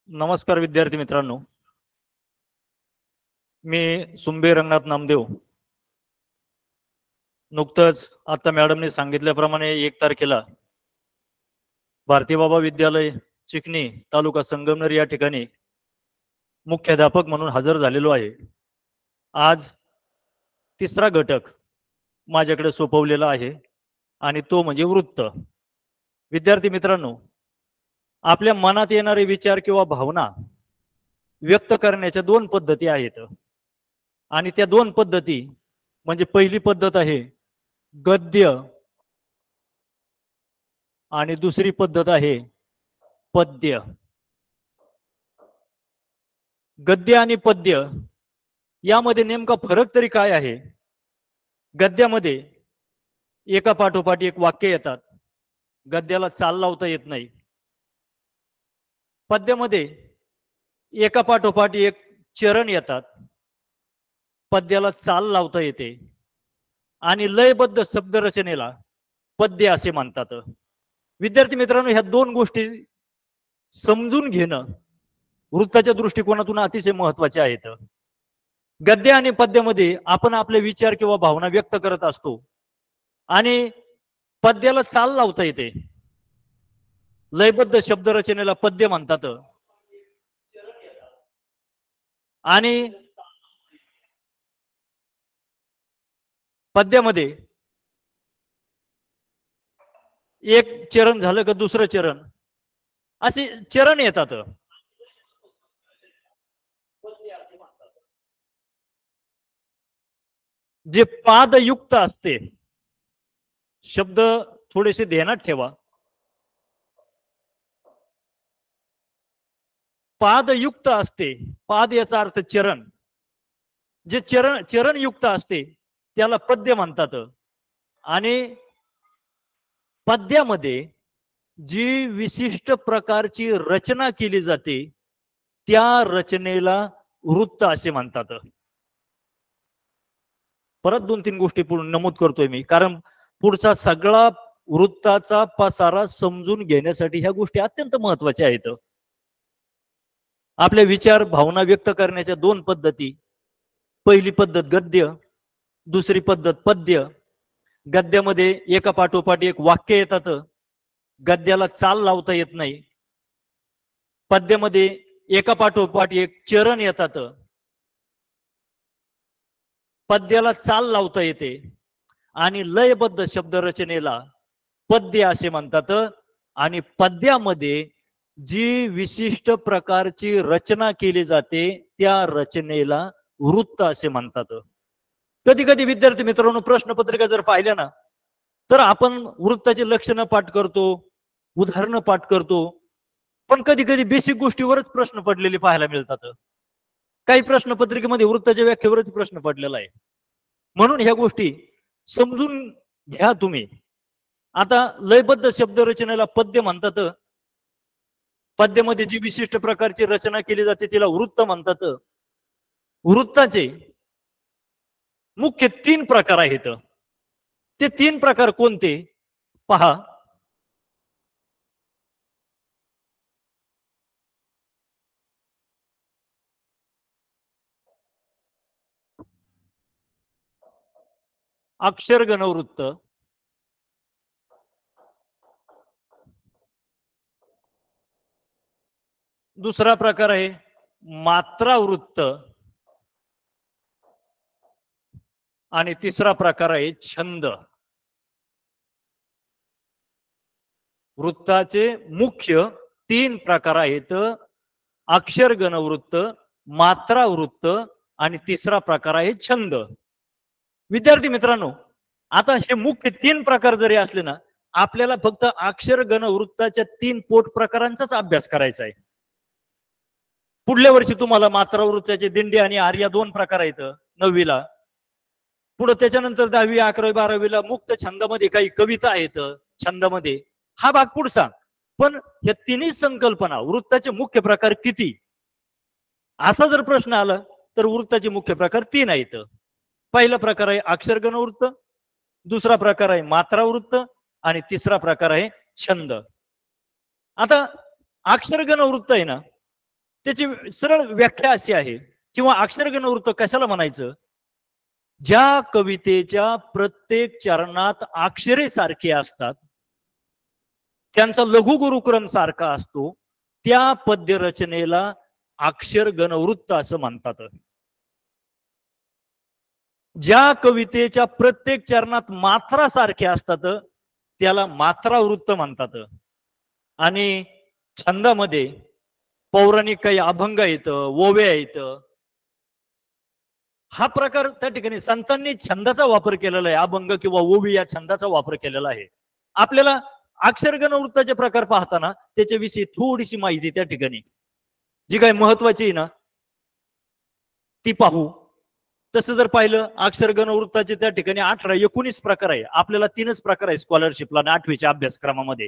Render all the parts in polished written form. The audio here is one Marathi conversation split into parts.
नमस्कार विद्यार्थी मित्रांनो, मी सुंबे रंगनाथ नामदेव. नुकतंच आता मॅडमने सांगितल्याप्रमाणे 1 तारखेला भारती बाबा विद्यालय चिखणी तालुका संगमनेर या ठिकाणी मुख्याध्यापक म्हणून हजर झालेलो आहे. आज तिसरा घटक माझ्याकडे सोपवलेला आहे आणि तो म्हणजे वृत्त. विद्यार्थी मित्रांनो, आपल्या मनात येणारे विचार किंवा भावना व्यक्त करण्याच्या 2 पद्धती आहेत आणि त्या 2 पद्धती म्हणजे पहिली पद्धत आहे गद्य आणि दुसरी पद्धत आहे पद्य. गद्य आणि पद्य यामध्ये नेमका फरक तरी काय आहे? गद्यामध्ये एका पाठोपाठ एक वाक्य येतात, गद्याला चाल लावता येत नाही. पद्यामध्ये एका पाठोपाठ एक चरण येतात, पद्याला चाल लावता येते आणि लयबद्ध शब्दरचनेला पद्य असे म्हणतात. विद्यार्थी मित्रांनो, ह्या 2 गोष्टी समजून घेणं वृत्ताच्या दृष्टिकोनातून अतिशय महत्वाचे आहेत. गद्य आणि पद्यामध्ये आपण आपले विचार किंवा भावना व्यक्त करत असतो आणि पद्याला चाल लावता येते. लयबद्ध शब्दरचनेला पद्य म्हणतात आणि पद्यामध्ये एक चरण झालं का दुसरं चरण असे चरण येतात. जे पादयुक्त असते, शब्द थोडेसे ध्यानात ठेवा, पादयुक्त असते. पाद याचा अर्थ चरण. जे चरणयुक्त असते त्याला पद्य म्हणतात आणि पद्यामध्ये जी विशिष्ट प्रकारची रचना केली जाते त्या रचनेला वृत्त असे म्हणतात. परत 2-3 गोष्टी नमूद करतोय मी, कारण पुढचा सगळा वृत्ताचा पसारा समजून घेण्यासाठी ह्या गोष्टी अत्यंत महत्वाच्या आहेत. आपले विचार भावना व्यक्त करण्याच्या 2 पद्धती. पहिली पद्धत गद्य, दुसरी पद्धत पद्य. गद्यामध्ये एका पाठोपाठ एक वाक्य येतात, गद्याला चाल लावता येत नाही. पद्यामध्ये एका पाठोपाठ एक चरण येतात, पद्याला चाल लावता येते आणि लयबद्ध शब्दरचनेला पद्य असे म्हणतात. आणि पद्यामध्ये जी विशिष्ट प्रकारची रचना केली जाते त्या रचनेला वृत्त असे म्हणतात. कधी कधी विद्यार्थी मित्रांनो, प्रश्नपत्रिका जर पाहिल्या ना तर आपण वृत्ताची लक्षणं पाठ करतो, उदाहरणं पाठ करतो, पण कधी कधी बेसिक गोष्टीवरच प्रश्न पडलेले पाहायला मिळतात. काही प्रश्नपत्रिकेमध्ये वृत्ताच्या व्याख्येवरच प्रश्न पडलेला आहे. म्हणून ह्या गोष्टी समजून घ्या तुम्ही. आता लयबद्ध शब्दरचनेला पद्य म्हणतात. पद्यामध्ये जी विशिष्ट प्रकारची रचना केली जाते तिला वृत्त म्हणतात. वृत्ताचे मुख्य 3 प्रकार आहेत. ते 3 प्रकार कोणते पहा. अक्षरगण वृत्त, दुसरा प्रकार आहे मात्रा वृत्त आणि तिसरा प्रकार आहे छंद. वृत्ताचे मुख्य 3 प्रकार आहेत. अक्षरगण वृत्त, मात्रा वृत्त आणि तिसरा प्रकार आहे छंद. विद्यार्थी मित्रांनो, आता हे मुख्य 3 प्रकार जरी असले ना, आपल्याला फक्त अक्षरगण वृत्ताच्या 3 पोट प्रकारांचाच अभ्यास करायचा आहे. पुढल्या वर्षी तुम्हाला मात्रा वृत्ताचे दिंडी आणि आर्या 2 प्रकार आहेत 9वीला. पुढे त्याच्यानंतर 10वी 11वी 12वीला मुक्त छंदामध्ये काही कविता आहेत छंदामध्ये. हा भाग पुढचा. पण या 3 संकल्पना वृत्ताचे मुख्य प्रकार किती असा जर प्रश्न आला तर वृत्ताचे मुख्य प्रकार 3 आहेत. पहिला प्रकार आहे अक्षरगण वृत्त, दुसरा प्रकार आहे मात्रा वृत्त आणि तिसरा प्रकार आहे छंद. आता अक्षरगण वृत्त आहे ना, त्याची सरळ व्याख्या अशी आहे, किंवा अक्षरगण वृत्त कशाला म्हणायचं? ज्या कवितेच्या प्रत्येक चरणात अक्षरे सारखी असतात, त्यांचा लघु गुरुक्रम सारखा असतो, त्या पद्य रचनेला अक्षर गणवृत्त असं म्हणतात. ज्या कवितेच्या प्रत्येक चरणात मात्रा सारख्या असतात त्याला मात्रा वृत्त म्हणतात. आणि छंदामध्ये पौराणिक काही अभंग येतं, ओव्या येतं. हा प्रकार त्या ठिकाणी संतांनी छंदाचा वापर केलेला आहे. अभंग किंवा ओवी या छंदाचा वापर केलेला आहे. आपल्याला अक्षरगण वृत्ताचे प्रकार पाहताना त्याच्याविषयी थोडीशी माहिती त्या ठिकाणी जी काही महत्वाची आहे ना ती पाहू. तसं जर पाहिलं अक्षरगण वृत्ताचे त्या ठिकाणी 18-19 प्रकार आहे. आपल्याला 3च प्रकार आहे स्कॉलरशिपला 8वीच्या अभ्यासक्रमामध्ये.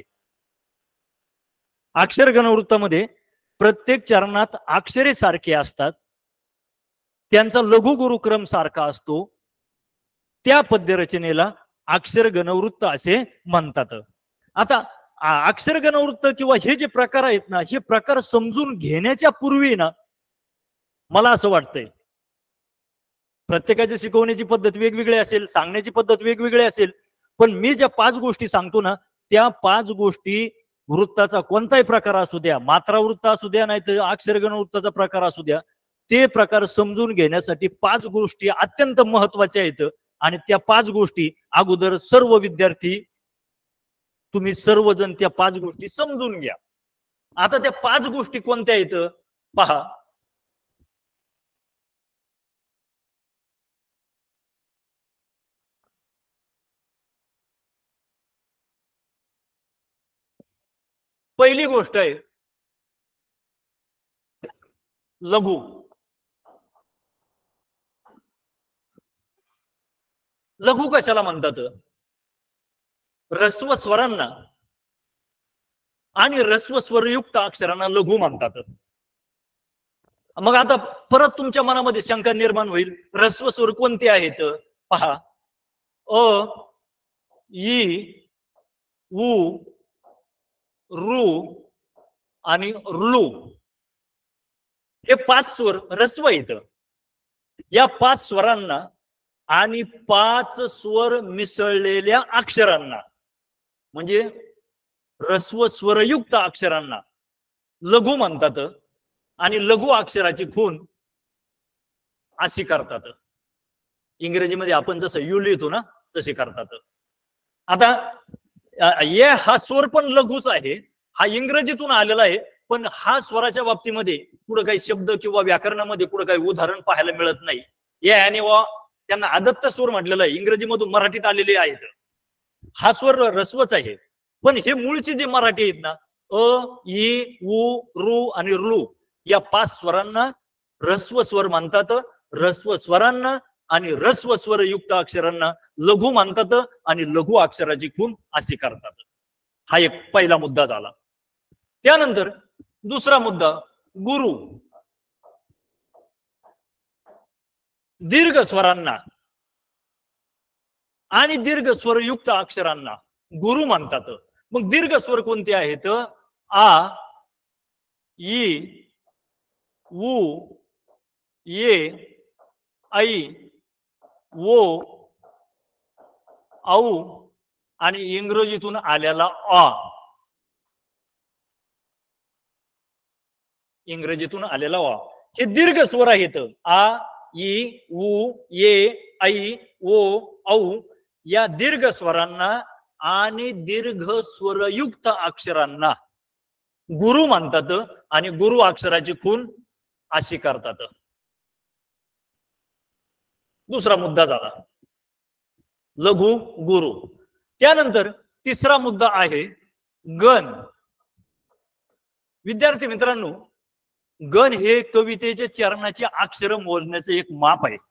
अक्षरगण वृत्तामध्ये प्रत्येक चरणात अक्षरे सारखे असतात, त्यांचा लघु गुरुक्रम सारखा असतो, त्या पद्यरचनेला अक्षर गणवृत्त असे म्हणतात. आता अक्षर गणवृत्त किंवा हे जे प्रकार आहेत ना, हे प्रकार समजून घेण्याच्या पूर्वी ना मला असं वाटतंय प्रत्येकाची शिकवण्याची पद्धत वेगवेगळी असेल, सांगण्याची पद्धत वेगवेगळी असेल, पण मी ज्या 5 गोष्टी सांगतो ना त्या 5 गोष्टी वृत्ताचा कोणताही प्रकार असू द्या, मात्रा वृत्त असू द्या, नाही तर अक्षरगण वृत्ताचा प्रकार असू द्या, ते प्रकार समजून घेण्यासाठी 5 गोष्टी अत्यंत महत्वाच्या आहेत. आणि त्या 5 गोष्टी अगोदर सर्व विद्यार्थी तुम्ही सर्वजण त्या 5 गोष्टी समजून घ्या. आता त्या 5 गोष्टी कोणत्या आहेत पहा. पहिली गोष्ट आहे लघु. लघु कशाला म्हणतात? ऱ्हस्व स्वरांना आणि ऱ्हस्व स्वरयुक्त अक्षरांना लघु म्हणतात. मग आता परत तुमच्या मनामध्ये शंका निर्माण होईल, ऱ्हस्व स्वर कोणते आहेत? पहा, अ, ई, उ, रू आणि ऋ हे 5 स्वर ऱ्हस्व आहेत. या 5 स्वरांना आणि 5 स्वर मिसळलेल्या अक्षरांना म्हणजे ऱ्हस्व स्वरयुक्त अक्षरांना लघु म्हणतात. आणि लघु अक्षराची खून अशी करतात. इंग्रजीमध्ये आपण जसं यू लिहितो ना तसे करतात. आता ये हा स्वर पण लघुच आहे, हा इंग्रजीतून आलेला आहे, पण हा स्वराच्या बाबतीमध्ये पुढे काही शब्द किंवा व्याकरणामध्ये पुढे काही उदाहरण पाहायला मिळत नाही. ये आणि वा त्यांना आदत्त स्वर म्हटलेलं आहे, इंग्रजीमधून मराठीत आलेले आहेत. हा स्वर ऱ्हस्वच आहे, पण हे मूळचे जे मराठी आहेत ना अ, ई, उ, रू आणि ऋ या 5 स्वरांना ऱ्हस्व स्वर म्हणतात. ऱ्हस्व स्वरांना आणि ऱ्हस्व स्वरयुक्त अक्षरांना लघु म्हणतात आणि लघु अक्षराची खून अशी करतात. हा एक पहिला मुद्दा झाला. त्यानंतर दुसरा मुद्दा गुरु. दीर्घ स्वरांना आणि दीर्घ स्वरयुक्त अक्षरांना गुरु म्हणतात. मग दीर्घ स्वर कोणते आहेत? आ, ई, उ, ये, ऐ, ओ, औ आणि इंग्रजीतून आलेला अ. इंग्रजीतून आलेला अ हे दीर्घ स्वर आहेत. आ, ई, उ, ये, ऐ, ओ, औ या दीर्घ स्वरांना आणि दीर्घ स्वरयुक्त अक्षरांना गुरु म्हणतात आणि गुरु अक्षराची खून अशी करतात. दुसरा मुद्दा झाला लघु गुरु. त्यानंतर तिसरा मुद्दा आहे गण. विद्यार्थी मित्रांनो, गण हे कवितेच्या चरणाचे अक्षर मोजण्याचं एक माप आहे.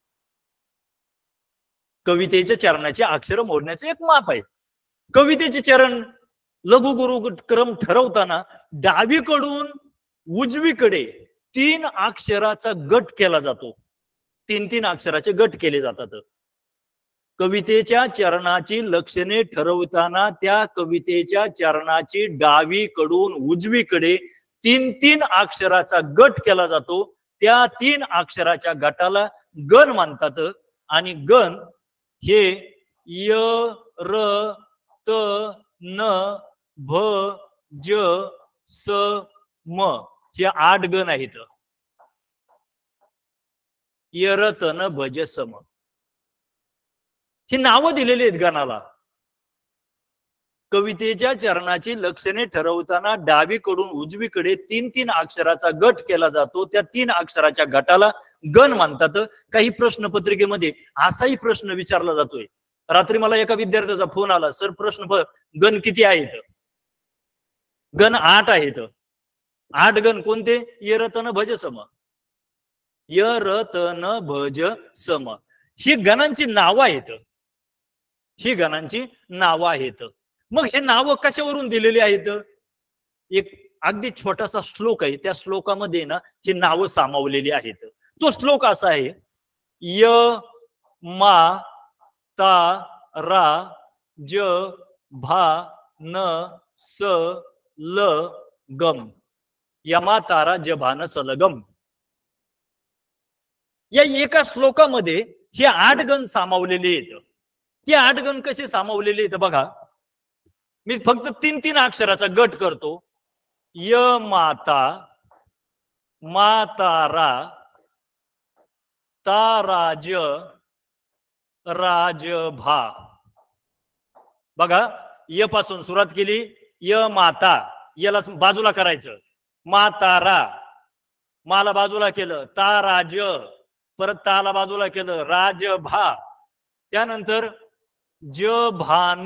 कवितेच्या चरणाचे अक्षर मोजण्याचे एक माप आहे. कवितेचे चरण लघु गुरु क्रम ठरवताना डावीकडून उजवीकडे 3 अक्षराचा गट केला जातो. 3-3 अक्षराचे गट केले जातात. कवितेच्या चरणाची लक्षणे ठरवताना त्या कवितेच्या चरणाची डावीकडून उजवीकडे तीन तीन अक्षराचा गट केला जातो. त्या तीन अक्षराच्या गटाला गण म्हणतात. आणि गण हे य र त न भ ज स म हे 8 गण आहेत. य र त न भ ज स म ही नावं दिलेली आहेत गणाला. कवितेच्या चरणाची लक्षणे ठरवताना डावीकडून उजवीकडे तीन तीन अक्षराचा गट केला जातो. त्या तीन अक्षराच्या गटाला गण म्हणतात. काही प्रश्नपत्रिकेमध्ये असाही प्रश्न विचारला जातोय. रात्री मला एका विद्यार्थ्याचा फोन आला, सर प्रश्न गण किती आहेत? गण 8 आहेत. 8 गण कोणते? य र त न भ ज सम. य र त न भ ज सम ही गणांची नावं आहेत. ही गणांची नावं आहेत. मग हे नावं कशावरून दिलेली आहेत? एक अगदी छोटासा श्लोक आहे. त्या श्लोकामध्ये ना ही नावं सामावलेली आहेत. तो श्लोक असा आहे, य मा ता रा ज भा न स ल गम. यमा तारा ज भा न स ल गम. या एका श्लोकामध्ये हे 8 गण सामावलेले आहेत. ते 8 गण कसे सामावलेले आहेत बघा. मी फक्त तीन तीन अक्षराचा गट करतो. य माता, मातारा, ताराज, राजभा. बघा, य पासून सुरुवात केली. य माता, याला बाजूला करायचं. मातारा, माला बाजूला केलं. ताराज, परत ताला बाजूला केलं. राजभा. त्यानंतर ज भान,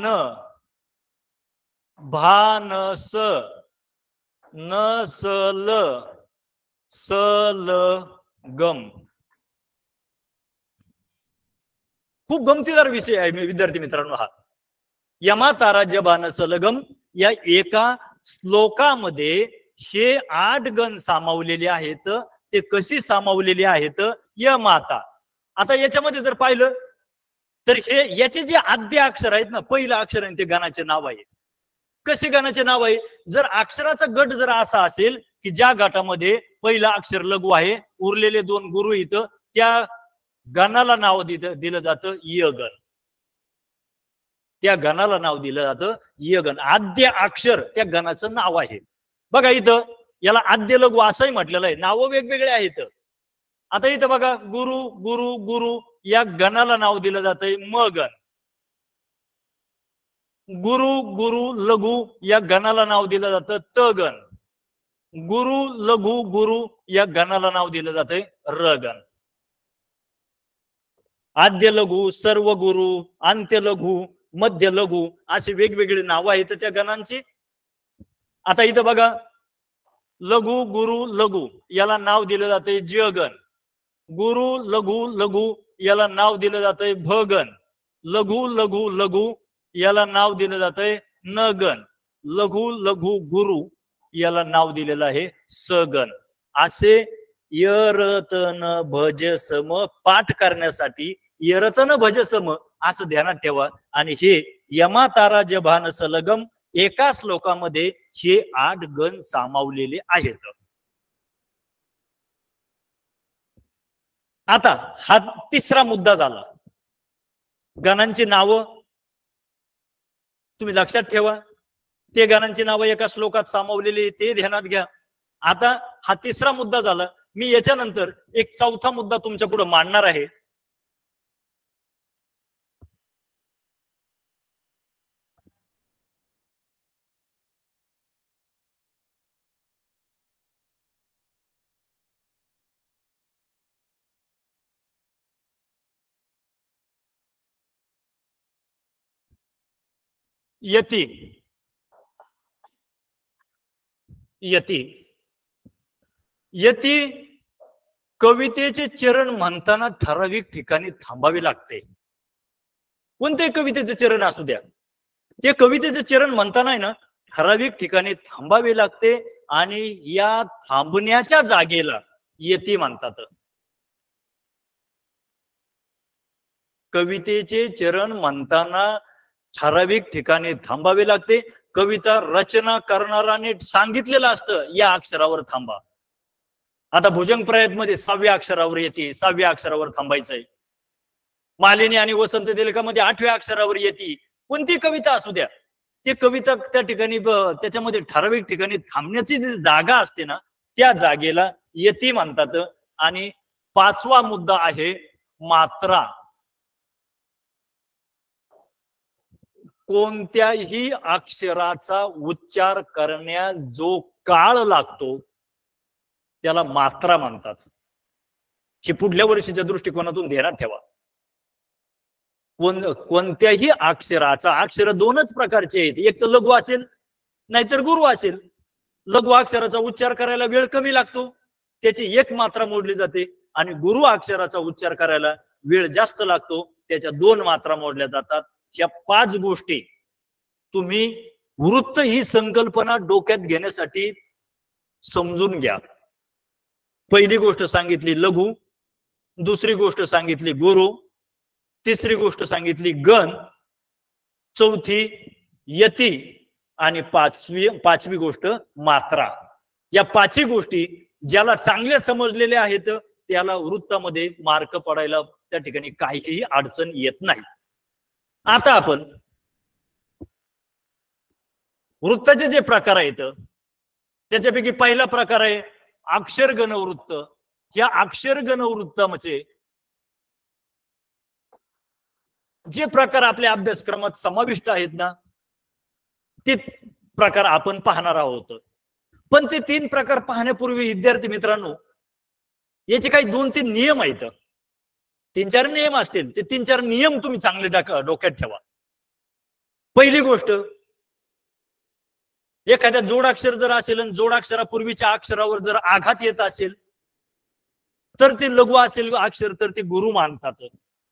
भानस, नसल, सलगम. खूप गमतीदार विषय आहे विद्यार्थी मित्रांनो हा. यमा तारा ज भान सलगम या एका श्लोकामध्ये हे 8 गण सामावलेले आहेत. ते कशी सामावलेले आहेत? य माता. आता याच्यामध्ये जर पाहिलं तर हे याचे जे आद्य अक्षर आहेत ना, पहिलं अक्षर आहे ते गणाचे नाव आहे. कसे गणाचे नाव आहे? जर अक्षराचा गट जर असा असेल की ज्या गटामध्ये पहिला अक्षर लघु आहे, उरलेले 2 गुरु इथं, त्या गणाला नाव दिलं जातं य गण. त्या गणाला नाव दिलं जातं य गण. आद्य अक्षर त्या गणाचं नाव आहे. बघा इथं याला आद्य लघु असंही म्हटलेलं आहे. नावं वेगवेगळे आहेत. आता इथं बघा, गुरु गुरु गुरु या गणाला नाव दिलं जातंय म गण. गुरु गुरु लघु या गणाला नाव दिलं जातं त गण. गुरु लघु गुरु या गणाला नाव दिलं जातंय र गण. आद्य लघु, सर्व गुरु, अंत्य लघु, मध्य लघु असे वेगवेगळे नाव आहेत त्या गणांची. आता इथं बघा, लघु गुरु लघु याला नाव दिलं जातंय ज गण. गुरु लघु लघु याला नाव दिलं जातंय भ गण. लघु लघु लघु याला नाव दिलं जातंय न गण. लघु लघु गुरु याला नाव दिलेलं आहे स गण. असे य र त न भ ज सम पाठ करण्यासाठी य र त न भ ज सम असं ध्यानात ठेवा. आणि हे यमा तारा ज भान सलगम एका श्लोकामध्ये हे 8 गण सामावलेले आहेत. आता हा तिसरा मुद्दा झाला. गणांची नावं तुम्ही लक्षात ठेवा. ते गणांची नावं एका श्लोकात सामावलेली ते ध्यानात घ्या. आता हा तिसरा मुद्दा झाला. मी याच्यानंतर एक चौथा मुद्दा तुमच्या पुढे मांडणार आहे. यती. यती यती कवितेचे चरण म्हणताना ठराविक ठिकाणी थांबावे लागते. कोणते कवितेचे चरण असू द्या, ते कवितेचे चरण म्हणताना ना ठराविक ठिकाणी थांबावे लागते. आणि या थांबण्याच्या जागेला यती म्हणतात. कवितेचे चरण म्हणताना ठराविक ठिकाणी थांबावे लागते. कविता रचना करणाराने सांगितलेलं असतं या अक्षरावर थांबा. आता भुजंग प्रयत्न मध्ये 6व्या अक्षरावर येते, 6व्या अक्षरावर थांबायचंय. मालिनी आणि वसंत तिलकामध्ये 8व्या अक्षरावर येते. कोणती कविता असू द्या, ते कविता त्या ठिकाणी त्याच्यामध्ये ठराविक ठिकाणी थांबण्याची जी जागा असते ना, त्या जागेला यती म्हणतात. आणि 5वा मुद्दा आहे मात्रा. कोणत्याही अक्षराचा उच्चार करण्यास जो काळ लागतो त्याला मात्रा म्हणतात. हे पुढल्या वर्षीच्या दृष्टिकोनातून ध्यानात ठेवा. कोणत्याही अक्षराचा, अक्षर 2च प्रकारचे आहेत, एक तर लघु असेल नाहीतर गुरु असेल. लघु अक्षराचा उच्चार करायला वेळ कमी लागतो, त्याची 1 मात्रा मोडली जाते. आणि गुरु अक्षराचा उच्चार करायला वेळ जास्त लागतो, त्याच्या 2 मात्रा मोडल्या जातात. या 5 गोष्टी तुम्ही वृत्त ही संकल्पना डोक्यात घेण्यासाठी समजून घ्या. पहिली गोष्ट सांगितली लघु, दुसरी गोष्ट सांगितली गुरु, तिसरी गोष्ट सांगितली गण, चौथी यती आणि पाचवी गोष्ट मात्रा. या 5 गोष्टी ज्याला चांगल्या समजलेल्या आहेत त्याला वृत्तामध्ये मार्क पडायला त्या ठिकाणी काहीही अडचण येत नाही. आता आपण वृत्ताचे जे प्रकार आहेत त्याच्यापैकी पहिला प्रकार आहे अक्षर गणवृत्त. या अक्षर गणवृत्त म्हणजे जे प्रकार आपल्या अभ्यासक्रमात समाविष्ट आहेत ना, ते प्रकार आपण पाहणार आहोत. पण ते 3 प्रकार पाहण्यापूर्वी विद्यार्थी मित्रांनो, याचे काही 2-3 नियम आहेत. 3-4 नियम असतील, ते 3-4 नियम तुम्ही चांगले डोक्यात ठेवा. पहिली गोष्ट, एखाद्या जोडाक्षर जर असेल आणि जोडाक्षरापूर्वीच्या अक्षरावर जर आघात येत असेल तर ते लघु असेल अक्षर तर ते गुरु मानतात.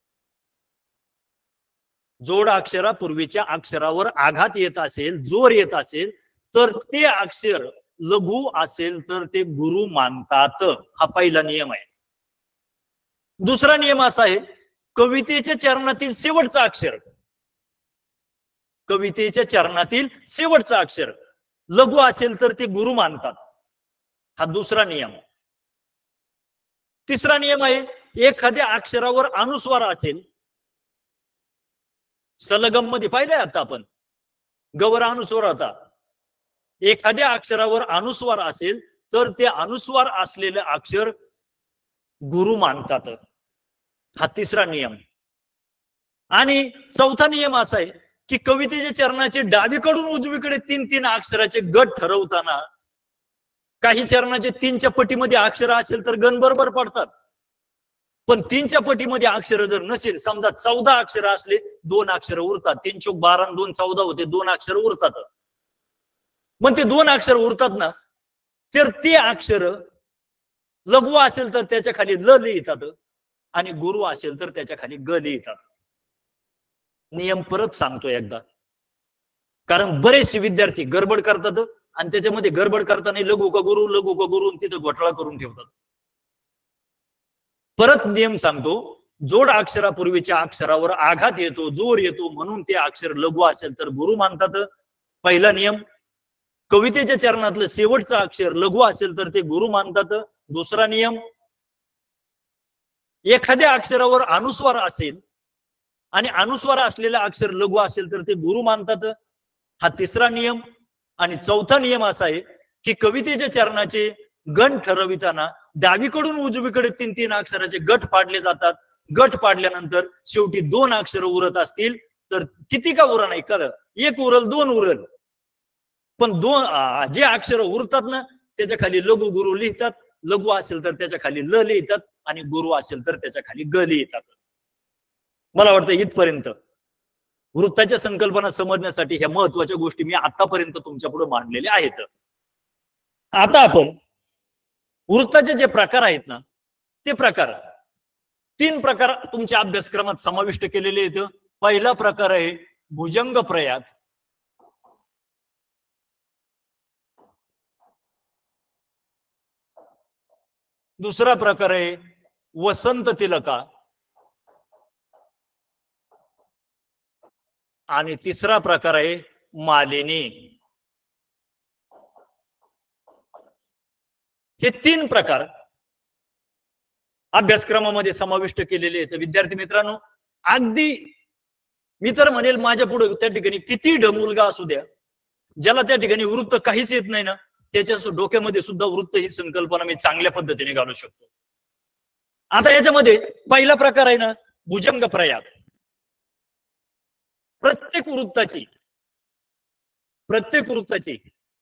जोड अक्षरापूर्वीच्या अक्षरावर आघात येत असेल, जोर येत असेल तर ते अक्षर लघु असेल तर ते गुरु मानतात. हा पहिला नियम आहे. दुसरा नियम असा आहे, कवितेच्या चरणातील शेवटचं अक्षर, कवितेच्या चरणातील शेवटचं अक्षर लघु असेल तर ते गुरु मानतात. हा दुसरा नियम. तिसरा नियम आहे, एखाद्या अक्षरावर अनुस्वार असेल, सलगम मध्ये पाहिलंय आता आपण, गवर अनुस्वार होता. एखाद्या अक्षरावर अनुस्वार असेल तर ते अनुस्वार असलेले अक्षर गुरु मानतात. हा तिसरा नियम. आणि चौथा नियम असा आहे की कवितेच्या चरणाचे डावीकडून उजवीकडे 3-3 अक्षराचे गट ठरवताना काही चरणाचे 3च्या पटीमध्ये अक्षर असेल तर गण बरोबर पडतात. पण 3च्या पटीमध्ये अक्षर जर नसेल, समजा 14 अक्षर असले, 2 अक्षर उरतात. 3 चोक 12 आणि 2 14 होते, 2 अक्षर उरतात. मग ते 2 अक्षर उरतात ना, तर ते अक्षर लघु असेल तर त्याच्या खाली ल लिहितात आणि गुरु असेल तर त्याच्या खाली ग लिहितात. नियम परत सांगतो एकदा, कारण बरेचसे विद्यार्थी गडबड करतात आणि त्याच्यामध्ये गडबड करताना लघु का गुरु तिथं घोटाळा करून ठेवतात. परत नियम सांगतो, जोड अक्षरापूर्वीच्या अक्षरावर आघात येतो, जोर येतो, म्हणून ते अक्षर लघु असेल तर गुरु मानतात. पहिला नियम, कवितेच्या चरणातलं शेवटचं अक्षर लघु असेल तर ते गुरु मानतात. दुसरा नियम, एखाद्या अक्षरावर अनुस्वार असेल आणि अनुस्वार असलेलं अक्षर लघु असेल तर ते गुरु मानतात. हा तिसरा नियम. आणि चौथा नियम असा आहे की कवितेच्या चरणाचे गण ठरविताना डावीकडून उजवीकडे 3-3 अक्षराचे गट पाडले जातात. गट पाडल्यानंतर शेवटी 2 अक्षर उरत असतील तर किती का उरा नाही कळ, 1 उरल 2 उरल, पण 2 जे अक्षर उरतात ना त्याच्या खाली लघु गुरु लिहितात. लघु असेल तर त्याच्या खाली ल लिहितात आणि गुरु असेल तर त्याच्या खाली ग लिहितात. मला वाटतं इथपर्यंत वृत्ताच्या संकल्पना समजण्यासाठी ह्या महत्वाच्या गोष्टी मी आतापर्यंत तुमच्या पुढे मांडलेल्या आहेत. आता आपण वृत्ताचे जे प्रकार आहेत ना, ते प्रकार 3 प्रकार तुमच्या अभ्यासक्रमात समाविष्ट केलेले आहेत. पहिला प्रकार आहे भुजंग प्रयात. दुसरा प्रकार आहे वसंत तिलका आणि तिसरा प्रकार आहे मालिनी. हे 3 प्रकार अभ्यासक्रमामध्ये समाविष्ट केलेले आहेत. विद्यार्थी मित्रांनो, अगदी मी तर म्हणेल माझ्या पुढे त्या ठिकाणी किती मुलगा असू द्या, ज्याला त्या ठिकाणी वृत्त काहीच येत नाही ना, त्याच्या डोक्यामध्ये सुद्धा वृत्त ही संकल्पना मी चांगल्या पद्धतीने घालू शकतो. आता याच्यामध्ये पहिला प्रकार आहे ना, भुजंग प्रयात. प्रत्येक वृत्ताची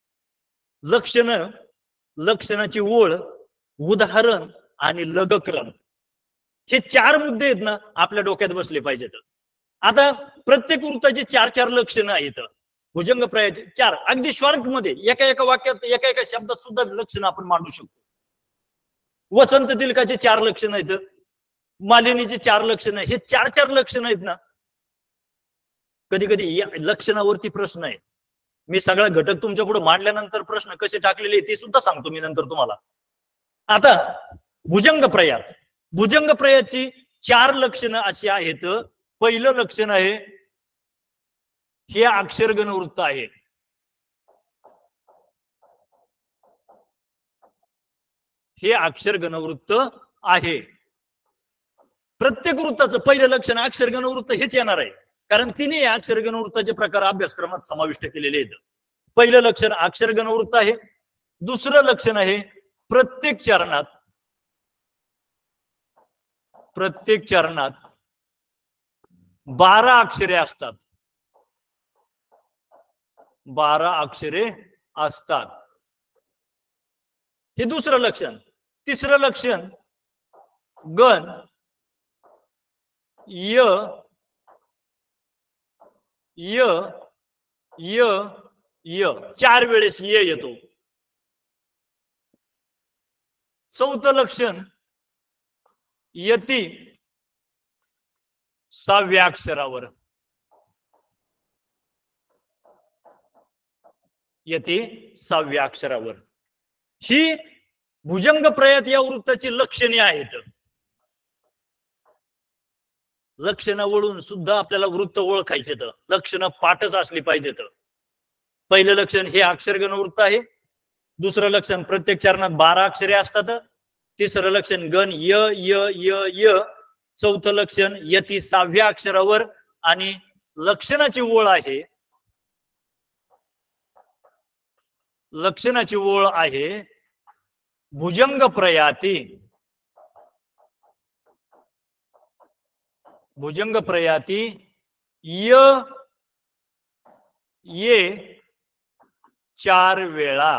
लक्षणाची ओळ, उदाहरण आणि लघुक्रम हे 4 मुद्दे आहेत ना, आपल्या डोक्यात बसले पाहिजेत. आता प्रत्येक वृत्ताची 4 लक्षणं आहेत. भुजंग प्रयाचे 4 अगदी शॉर्ट मध्ये एका वाक्यात एका शब्दात सुद्धा लक्षणं आपण मांडू शकतो. वसंत तिलकाचे 4 लक्षणं आहेत, मालिनीचे 4 लक्षणं, हे 4 लक्षणं आहेत ना. कधी कधी या लक्षणावरती प्रश्न आहे. मी सगळा घटक तुमच्या पुढे मांडल्यानंतर प्रश्न कसे टाकलेले ते सुद्धा सांगतो मी नंतर तुम्हाला. आता भुजंग प्रयाची 4 लक्षणं अशी आहेत. पहिलं लक्षण आहे, हे अक्षरगण वृत्त आहे. हे अक्षरगण वृत्त आहे. प्रत्येक वृत्ताचं पहिलं लक्षण अक्षरगण वृत्त हेच येणार आहे, कारण तिने अक्षरगण वृत्ताचे प्रकार अभ्यासक्रमात समाविष्ट केलेले आहेत. पहिलं लक्षण अक्षरगण वृत्त आहे. दुसरं लक्षण आहे, प्रत्येक चरणात 12 अक्षरे असतात. 12 अक्षरे असतात, हे दुसरं लक्षण. तिसरं लक्षण, गण य य य य 4 वेळेस य येतो. चौथं लक्षण, यती 6व्या अक्षरावर. यती 6व्या अक्षरावर. ही भुजंग प्रयात या वृत्ताची लक्षणे आहेत. लक्षणावरून सुद्धा आपल्याला वृत्त ओळखायचे, तर लक्षणं पाठच असली पाहिजेत. पहिलं लक्षण हे अक्षरगण वृत्त आहे. दुसरं लक्षण, प्रत्येक चरणात 12 अक्षरे असतात. तिसरं लक्षण, गण य य य य. चौथं लक्षण, यती 6व्या अक्षरावर. आणि लक्षणाची ओळ आहे भुजंग प्रयाती. भुजंग प्रयाती य ये 4 वेळा.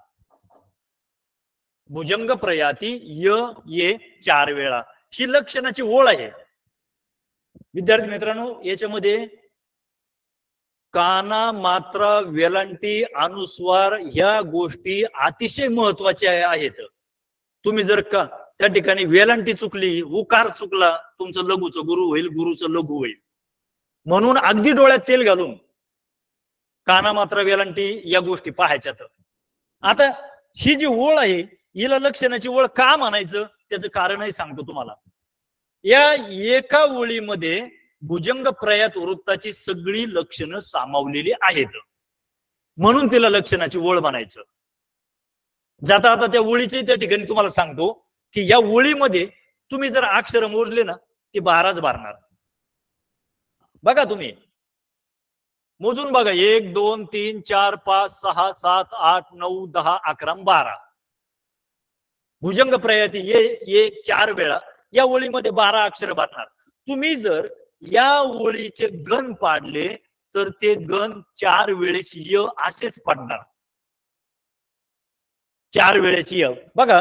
भुजंग प्रयाती य ये 4 वेळा ही लक्षणाची ओळ आहे. विद्यार्थी मित्रांनो, याच्यामध्ये काना, मात्रा, वेलांटी, अनुस्वार ह्या गोष्टी अतिशय महत्वाच्या आहेत. तुम्ही जर का त्या ठिकाणी वेलांटी चुकली, उकार चुकला, तुमचं लघुचं गुरु होईल, गुरुचं लघु होईल. म्हणून अगदी डोळ्यात तेल घालून काना, मात्रा, वेलांटी या गोष्टी पाहायच्यात. आता ही जी ओळ आहे, हिला लक्षणाची ओळ का म्हणायचं त्याचं कारणही सांगतो तुम्हाला. या एका ओळीमध्ये भुजंग प्रयात वृत्ताची सगळी लक्षणं सामावलेली आहेत, म्हणून तिला लक्षणाची ओळ म्हणायचं. जाता आता त्या ओळीचे त्या ठिकाणी तुम्हाला सांगतो की या ओळीमध्ये तुम्ही जर अक्षर मोजले ना, ते 12च भरणार. बघा, तुम्ही मोजून बघा. 1 2 3 4 5 6 7 8 9 10 11 12. भुजंग प्रयाती ये 4 वेळा. या ओळीमध्ये 12 अक्षर भरणार. तुम्ही जर या ओळीचे गण पाडले तर ते गण 4 वेळेस य असेच पडणार. 4 वेळेस य. बघा,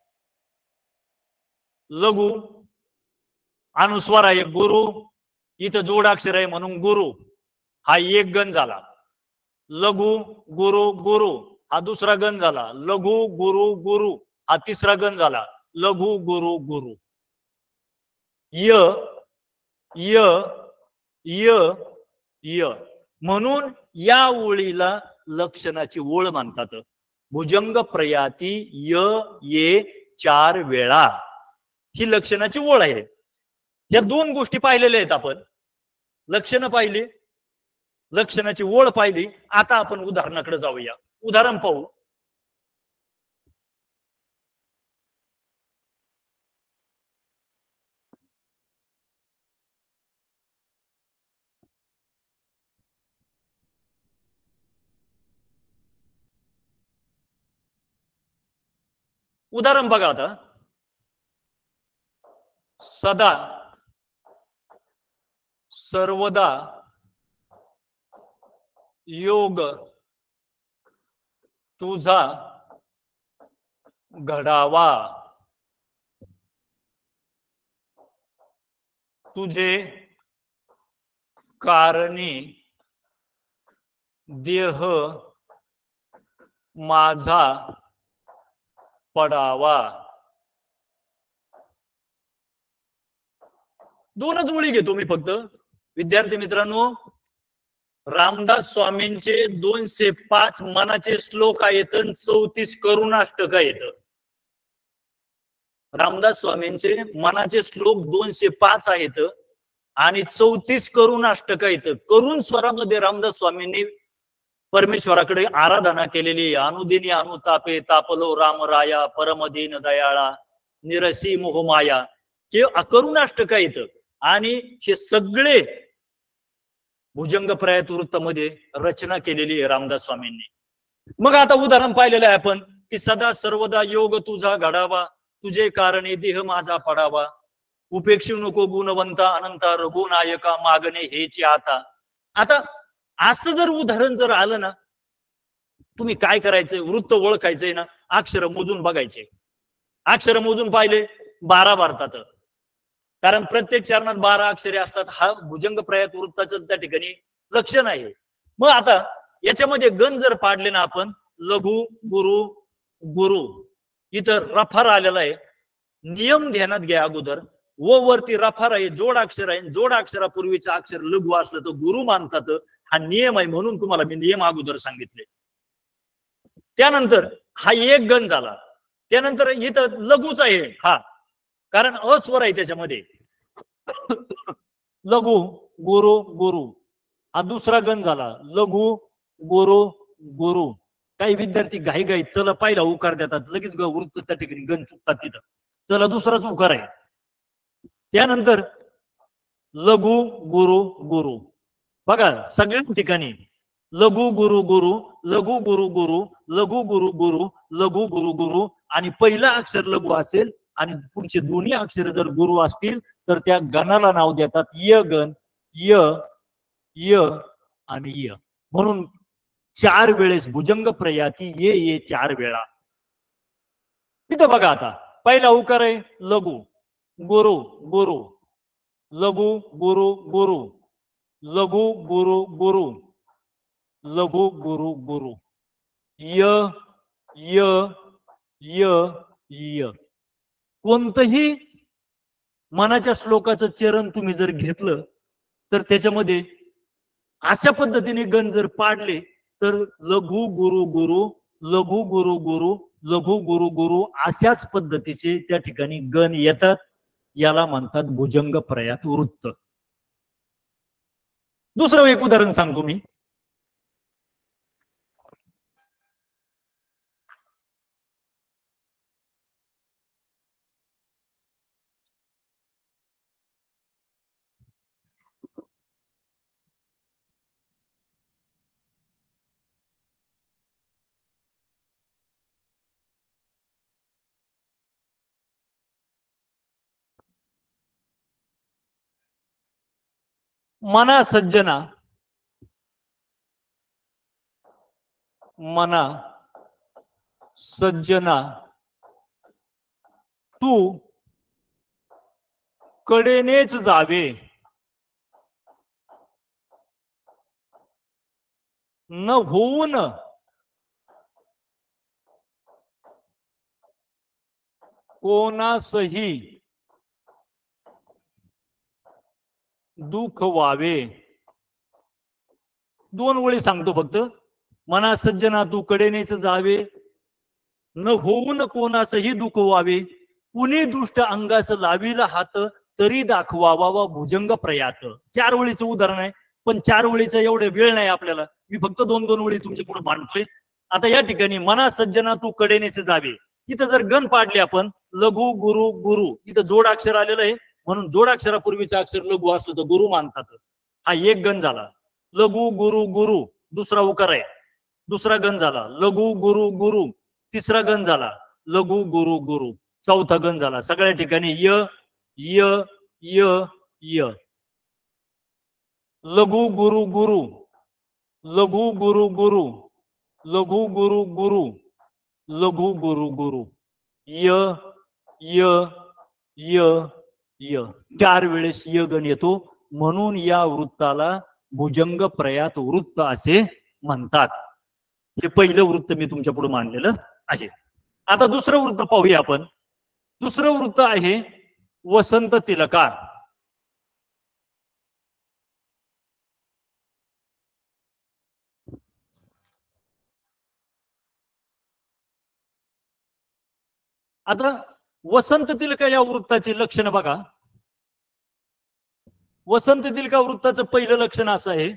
लघु, अनुस्वार आहे गुरु, इथं जोडाक्षर आहे म्हणून गुरु, हा एक गण झाला. लघु गुरु गुरु हा दुसरा गण झाला. लघु गुरु गुरु हा तिसरा गण झाला. लघु गुरु गुरु. य य य य म्हणून या ओळीला लक्षणाची ओळ म्हणतात. भुजंग प्रयाती य ये 4 वेळा ही लक्षणाची ओळ आहे. या 2 गोष्टी पाहिलेल्या आहेत आपण. लक्षणं पाहिली, लक्षणाची ओळ पाहिली. आता आपण उदाहरणाकडे जाऊया. उदाहरण पाहू. उदाहरण बघा आता, सदा सर्वदा योग तुझा घडावा, तुझे कारणी देह माझा पडावा. दोनच ओळी घेतो मी फक्त. विद्यार्थी मित्रांनो, रामदास स्वामींचे 205 मनाचे श्लोक आहेत, 34 करुणाष्टक आहेत. रामदास स्वामींचे मनाचे श्लोक 205 आहेत आणि 34 करुणाष्टक आहेत. करुण स्वरामध्ये रामदास स्वामींनी परमेश्वराकडे आराधना केलेली. अनुदिनी अनुतापे तापलो रामराया, परमदीन दयाळा, निरसी मोहमाया, हे करुणाष्टक आहेत. आणि हे सगळे भुजंग प्रयात वृत्तामध्ये रचना केलेली आहे रामदास स्वामींनी. मग आता उदाहरण पाहिलेलं आहे आपण की सदा सर्वदा योग तुझा घडावा, तुझे कारणे देह माझा पडावा, उपेक्षू नको गुणवंता अनंता रघुनायका मागणे हेची आता. आता असं जर उदाहरण जर आलं ना, तुम्ही काय करायचंय, वृत्त ओळखायचंय ना, अक्षर मोजून बघायचे. अक्षर मोजून पाहिले 12 भारतात, कारण प्रत्येक चरणात 12 अक्षरे असतात. हा भुजंग प्रयात वृत्ताचं त्या ठिकाणी लक्षण आहे. मग आता याच्यामध्ये गण जर पाडले ना आपण, लघु गुरु गुरु, इथं रफार आलेला आहे. नियम ध्यानात घ्या अगोदर. व वरती रफार आहे, जोड अक्षर आहे. जोड अक्षरापूर्वीचं अक्षर लघु असलं तर गुरु मानतात. हा नियम आहे, म्हणून तुम्हाला मी नियम अगोदर सांगितले. त्यानंतर हा एक गण झाला. त्यानंतर इथं लघुच आहे हा, कारण अस्वर आहे त्याच्यामध्ये. लघु गुरु गुरु हा दुसरा गण झाला. लघु गुरु गुरु. काही विद्यार्थी घाई घाई तला पहिला उकार देतात, लगेच वृत्त त्या ठिकाणी गण चुकतात. तिथं तला दुसराच उकार आहे. त्यानंतर लघु गुरु गुरु. बघा सगळ्याच ठिकाणी लघु गुरु गुरु, लघु गुरु गुरु, लघु गुरु गुरु, लघु गुरु गुरु. आणि पहिला अक्षर लघु असेल आणि पुढचे दोन्ही अक्षर जर गुरु असतील तर त्या गणाला नाव देतात य गण. य य आणि य. म्हणून 4 वेळेस भुजंग प्रयाती ये 4 वेळा. तिथं बघा आता पहिला उकार आहे लघु गुरु गुरु, लघु गुरु गुरु, लघु गुरु गुरु, लघु गुरु गुरु. य य य य. कोणतंही मनाच्या श्लोकाचं चरण तुम्ही जर घेतलं तर त्याच्यामध्ये अशा पद्धतीने गण जर पाडले तर लघु गुरु गुरु, लघु गुरु गुरु, लघु गुरु गुरु अशाच पद्धतीचे त्या ठिकाणी गण येतात. याला म्हणतात भुजंग प्रयात वृत्त. दुसरं एक उदाहरण सांगतो मी. मना सज्जना, मना सज्जना तू कडेनेच जावे, न होऊन कोणासही दुःख व्हावे. 2 ओळी सांगतो फक्त. मना सज्जना तू कडेनेच जावे, न होऊन कोणासही दुःख व्हावे, कुणी दुष्ट अंगास लावीला हात, तरी दाखवावा वा भुजंग प्रयात. 4 ओळीचं उदाहरण आहे, पण 4 ओळीचा एवढे वेळ नाही आपल्याला. मी फक्त 2 ओळी तुमच्या पुढे मांडतोय. आता या ठिकाणी मना सज्जना तू कडेनेच जावे, इथं जर गण पाडले आपण लघु गुरु गुरु, इथं जोड अक्षर आलेलं आहे म्हणून जोड अक्षरापूर्वीचं अक्षर लघु असलं तर गुरु मानतात. हा एक गण झाला. लघु गुरु गुरु दुसरा उकार आहे, दुसरा गण झाला. लघु गुरु गुरु तिसरा गण झाला. लघु गुरु गुरु, चौथा गण झाला. सगळ्या ठिकाणी य य य य. लघु गुरु गुरु, लघु गुरु गुरु, लघु गुरु गुरु, लघु गुरु गुरु, य य य य. 4 वेळेस य गण येतो, म्हणून या वृत्ताला भुजंग प्रयात वृत्त असे म्हणतात. हे पहिलं वृत्त मी तुमच्या पुढे मांडलेलं आहे. आता दुसरं वृत्त पाहूया आपण. दुसरं वृत्त आहे वसंत तिलका. आता वसंत तिलका या वृत्ताची लक्षणं बघा. वसंत तिलका वृत्ताचं पहिलं लक्षण असं आहे,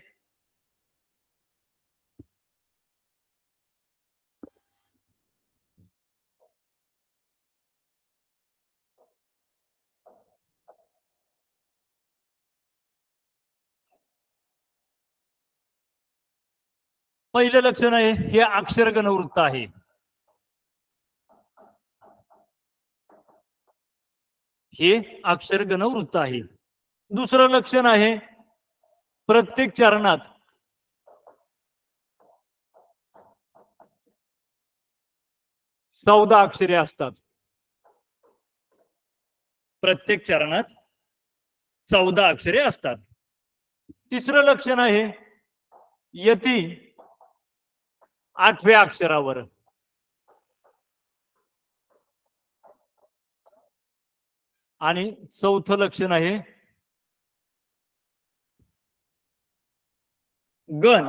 पहिलं लक्षण आहे हे अक्षरगण वृत्त आहे. हे अक्षरगण वृत्त आहे. दुसरं लक्षण आहे प्रत्येक चरणात चौदा अक्षरे असतात. प्रत्येक चरणात 14 अक्षरे असतात. तिसरं लक्षण आहे यती 8व्या अक्षरावर. आणि चौथं लक्षण आहे गण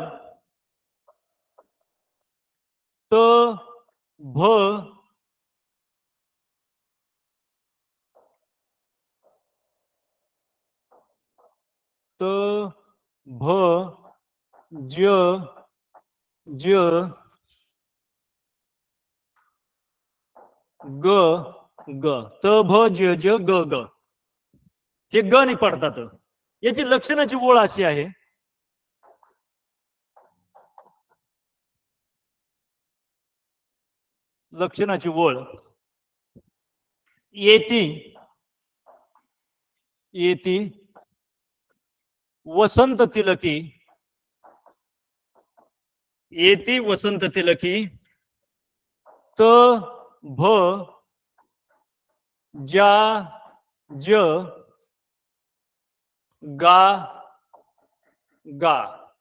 त भ त भ ज ज ग ग. त भ ज ज ग ग हे गण पडतात. याची लक्षणाची ओळ अशी आहे, लक्षणाची ओळ येती येती वसंत तिलकी, येती वसंत तिलकी त भ जा ज गा गा.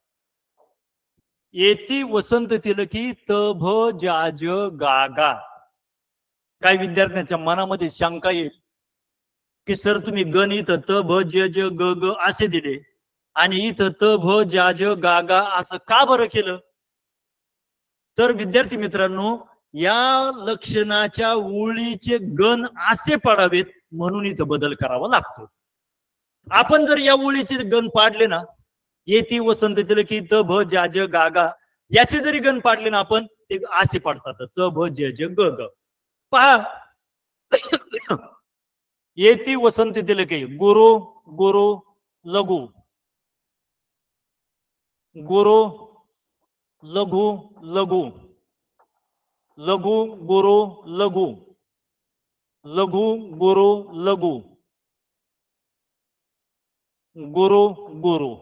येती वसंत तिलकी त भ जा ज गा गा. काही विद्यार्थ्यांच्या मनामध्ये शंका येईल की सर तुम्ही गण इथं त भ ज ज ग ग असे दिले आणि इथं त भ जा ज गा गा असं का बरं केलं? तर विद्यार्थी मित्रांनो, या लक्षणाच्या ओळीचे गण असे पाडावेत म्हणून इथं बदल करावा लागतो. आपण जर या ओळीचे गण पाडले ना, येती वसंत तिलकी त भ जा ज गा गा, याचे जरी गण पाडले ना आपण, ते असे पाडतात त भ ज ज ग ग. पहा, येती वसंत तिलकी गुरु गुरु लघु, गुरु लघु लघु, लघु गुरु लघु, लघु गुरु लघु, गुरु गुरु.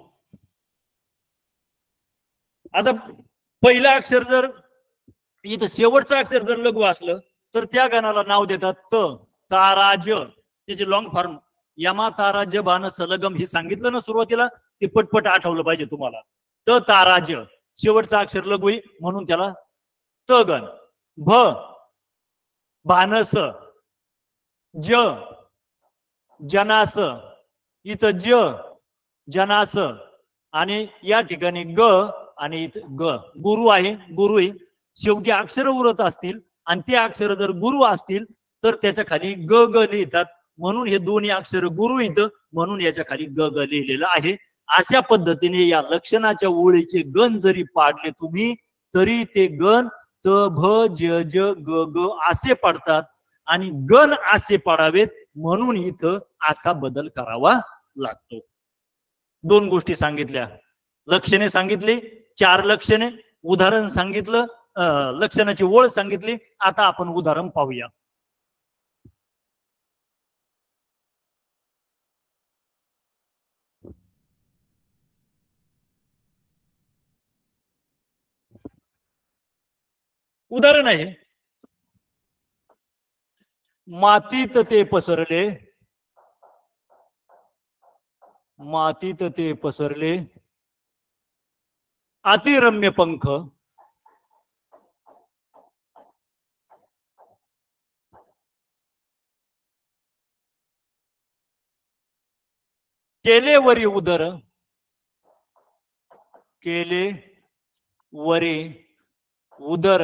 आता पहिलं अक्षर जर इथं शेवटचं अक्षर जर लघु असलं तर त्या गणाला नाव देतात त. ताराज, त्याचे लॉंग फॉर्म यमा ताराज बाण सलगम हे सांगितलं ना सुरुवातीला, ते पटपट आठवलं पाहिजे तुम्हाला. त ताराज शेवटचं अक्षर लघु म्हणून त्याला त गण. भ भानस, ज जनास, इथं ज जनास, आणि या ठिकाणी ग आणि इथं ग. गुरु आहे, गुरु आहे. शेवटी अक्षर उरत असतील आणि ते अक्षर जर गुरु असतील तर त्याच्या खाली ग ग लिहितात, म्हणून हे दोन्ही अक्षर गुरु इथं, म्हणून याच्या खाली ग ग लिहिलेलं आहे. अशा पद्धतीने या लक्षणाच्या ओळीचे गण जरी पाडले तुम्ही तरी ते गण त भ ज ज ग ग असे पडतात आणि गण असे पाडावेत म्हणून इथं असा बदल करावा लागतो. 2 गोष्टी सांगितल्या, लक्षणे सांगितली, 4 लक्षणे, उदाहरण सांगितलं लक्षणाची ओळ सांगितली. आता आपण उदाहरण पाहूया. उदाहरण आहे, मातीत ते पसरले, मातीत ते पसरले, अतिरम्य पंख, केले वरी उदर, केले वरी उदर,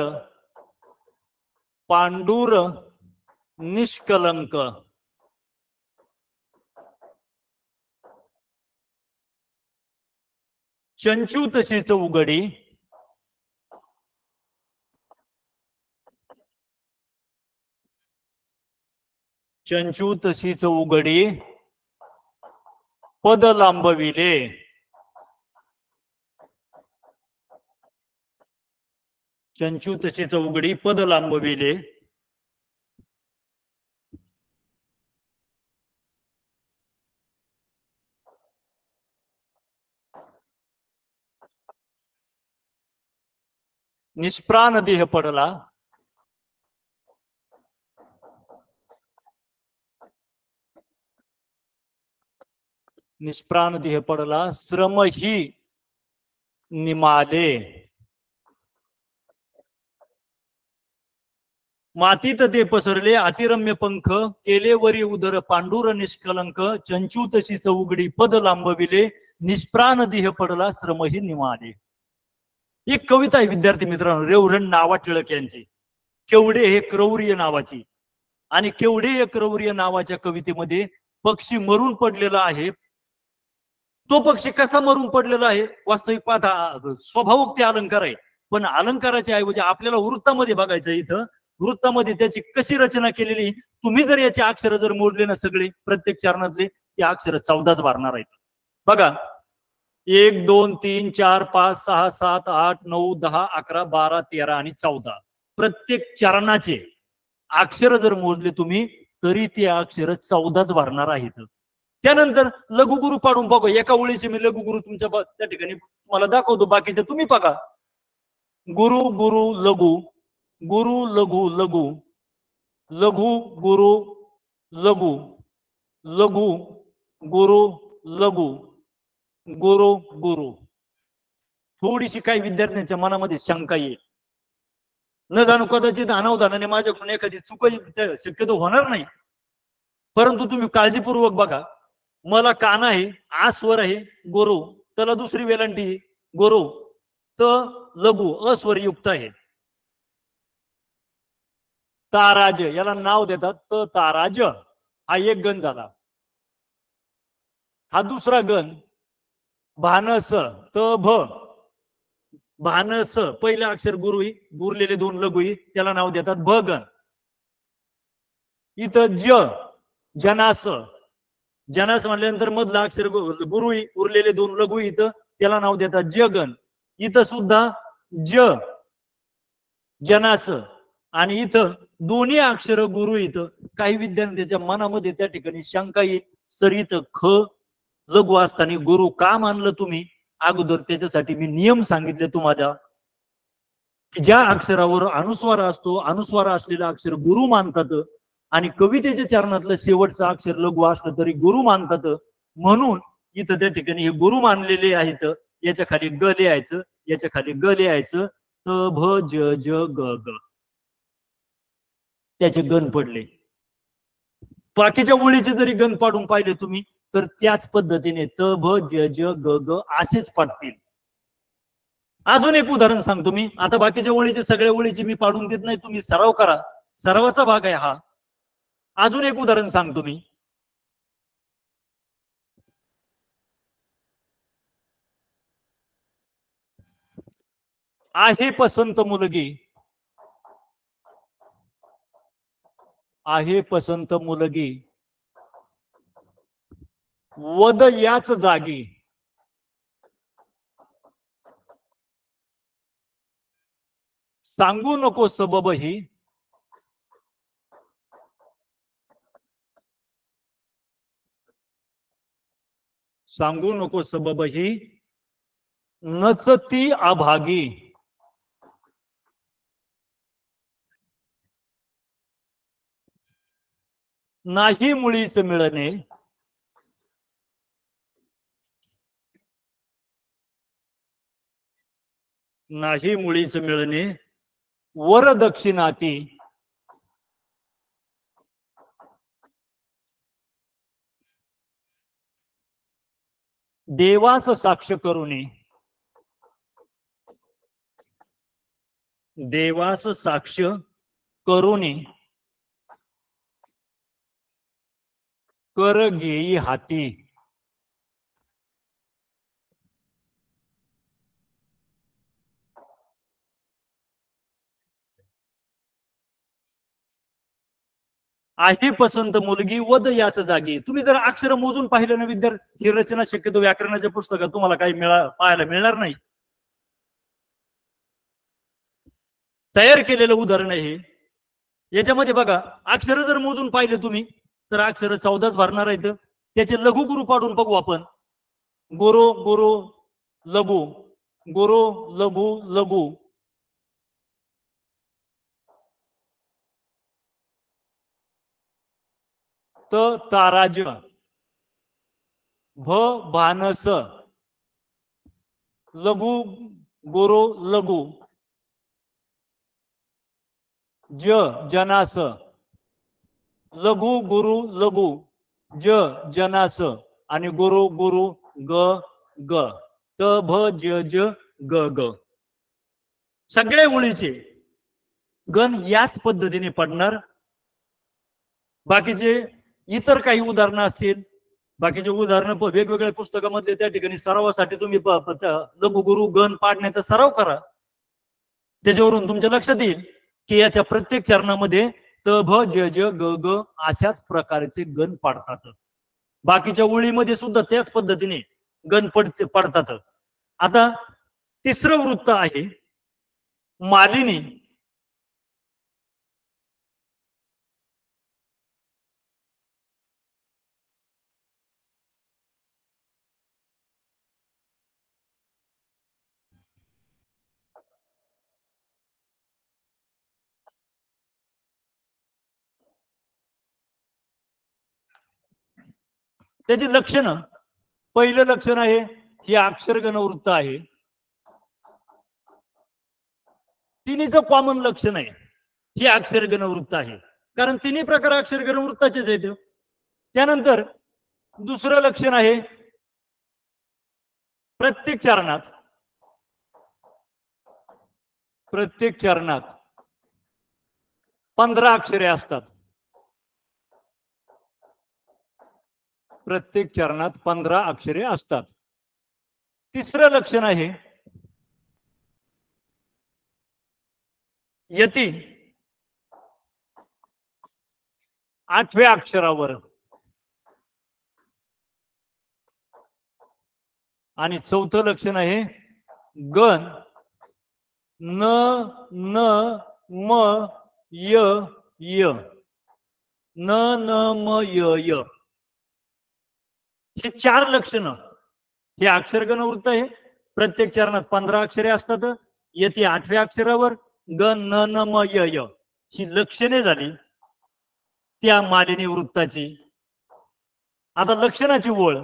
पांडुर निष्कलंक, चंचू तशीच उघडी, चंचू तशीच उघडी, पद लांबविले, चंचू तशीच उघडी पद लांबविले, निष्प्राण देह पडला, निष्प्राण देह पडला, श्रम ही निमाले, मातीत ते पसरले, अतिरम्य पंख, केले वरी उदर, पांडुर निष्कलंक, चंचू तशीच उघडी, पद लांबविले, निष्प्राण देह पडला, श्रम ही निमाले. एक कविता आहे विद्यार्थी मित्रांनो, रेवरंड नावा टिळक यांची, केवढे हे क्रौर्य नावाची. आणि केवढे हे क्रौर्य नावाच्या कवितेमध्ये पक्षी मरून पडलेला आहे. तो पक्षी कसा मरून पडलेला आहे, वास्तविक पाहता स्वभावोक्ती अलंकार आहे, पण अलंकाराच्या ऐवजी आपल्याला वृत्तामध्ये बघायचं. इथं वृत्तामध्ये त्याची कशी रचना केलेली, तुम्ही जर याचे अक्षर जर मोडले ना सगळे प्रत्येक चरणातले, ते अक्षर 14च भरणार आहेत. बघा, 1 2 3 4 5 6 7 8 9 10 11 12 13 आणि 14 प्रत्येक चरणाचे अक्षर जर मोजले तुम्ही तरी ते अक्षर 14च भरणार आहेत. त्यानंतर लघुगुरु पाडून बघा, एका ओळीचे मी लघुगुरु तुमच्या त्या ठिकाणी तुम्हाला दाखवतो, बाकीचे तुम्ही बघा. गुरु गुरु लघु, गुरु लघु लघु, लघु गुरु लघु, लघु गुरु लघु, गुरु गुरु. थोडीशी काही विद्यार्थ्यांच्या मनामध्ये शंका येईल, न जाणू कदाचित अनावधानाने माझ्याकडून एखादी चूक शक्यतो होणार नाही, परंतु तुम्ही काळजीपूर्वक बघा. मला कान आहे, आ स्वर आहे गुरु, त्याला दुसरी वेलांटी गुरु, त लघु अस्वर युक्त आहे. ताराज याला नाव देतात त ताराज, हा एक गण झाला. हा दुसरा गण भानस, त भ, भानस पहिलं अक्षर गुरुई, गुरलेले 2 लघुई, त्याला नाव देतात भ गण. इथं ज जनास, जनास म्हणल्यानंतर मधला अक्षर गुरुई, उरलेले 2 लघुई, इथं त्याला नाव देतात ज गण. इथं सुद्धा ज जनास, आणि इथं दोन्ही अक्षर गुरु. इथं काही विद्यार्थ्यांच्या मनामध्ये त्या ठिकाणी शंका येईल, सर इथं ख लघु असताना गुरु का मानलं तुम्ही अगोदर? त्याच्यासाठी मी नियम सांगितले तुम्हाला, की ज्या अक्षरावर अनुस्वार असतो, अनुस्वार असलेला अक्षर गुरु मानतात, आणि कवितेच्या चरणातलं शेवटचं अक्षर लघु असलं तरी गुरु मानतात. म्हणून इथं त्या ठिकाणी हे गुरु मानलेले आहेत. याच्या खाली ग लिहायचं, याच्या खाली ग लिहायचं, त भ ज ज ग ग, त्याचे गण पडले. बाकीच्या ओळीचे जरी गण पाडून पाहिले तुम्ही तर त्याच पद्धतीने त भ ज ज ग ग असेच पाडतील. अजून एक उदाहरण सांगतो मी. आता बाकीच्या ओळीचे सगळ्या ओळीचे मी पाडून देत नाही, तुम्ही सराव करा, सरावाचा भाग आहे हा. अजून एक उदाहरण सांगतो मी. आहे पसंत मुलगी, आहे पसंत मुलगी, वद याच जागी, सांगू नको सबब ही, सांगू नको सबब ही, नचती अभागी, नाही मुळीच मिळणे, नाही मुळीच मिळणे, वरदक्षिणाती, देवास साक्ष करुणी, देवास साक्ष करुणी, कर घेई हाती, आहे पसंत मुलगी वद याच जागी. तुम्ही जर अक्षर मोजून पाहिलं ना विद्यार्थी, ही रचना शक्यतो व्याकरणाच्या पुस्तकात तुम्हाला काही पाहायला मिळणार नाही. तयार केलेलं उदाहरण आहे. याच्यामध्ये बघा, अक्षर जर मोजून पाहिले तुम्ही तर अक्षर 14च भरणार आहेत. त्याचे लघु गुरु पाडून बघू आपण. गोरो गोरो लघु, गोरो लघु लघु, त ताराज, भ भानस, लघु गोरो लघु, ज जनास, लघु गुरु लघु, ज जनास, आणि गुरु गुरु ग ग, त भ ज ज ग ग. सगळ्या ओळीचे गण याच पद्धतीने पडणार. बाकीचे इतर काही उदाहरणं असतील, बाकीचे उदाहरणं वेगवेगळ्या पुस्तकामधले त्या ठिकाणी सरावासाठी तुम्ही लघुगुरु गण पाडण्याचा सराव करा. त्याच्यावरून तुमच्या लक्षात येईल की याच्या प्रत्येक चरणामध्ये त भ ज ज ग ग अशाच प्रकारचे गण पाडतात. बाकीच्या ओळीमध्ये सुद्धा त्याच पद्धतीने गण पडतात. आता तिसरं वृत्त आहे मालिनी. त्याची लक्षणं, पहिलं लक्षण आहे ही अक्षरगण वृत्त आहे. तिन्हीचं कॉमन लक्षण आहे, ही अक्षरगण वृत्त आहे, कारण तिन्ही प्रकार अक्षरगण वृत्ताचेच आहेत. त्यानंतर दुसरं लक्षण आहे प्रत्येक चरणात 15 अक्षरे असतात. प्रत्येक चरणात 15 अक्षरे असतात. तिसरं लक्षण आहे यती 8व्या अक्षरावर, आणि चौथं लक्षण आहे गण न न म य य, न न म य य. हे 4 लक्षणं हे अक्षरगण वृत्त आहे. प्रत्येक चरणात 15 अक्षरे असतात. यती 8व्या अक्षरावर, गण न न म य य. ही लक्षणे झाली त्या मालिनी वृत्ताची. आता लक्षणाची ओळ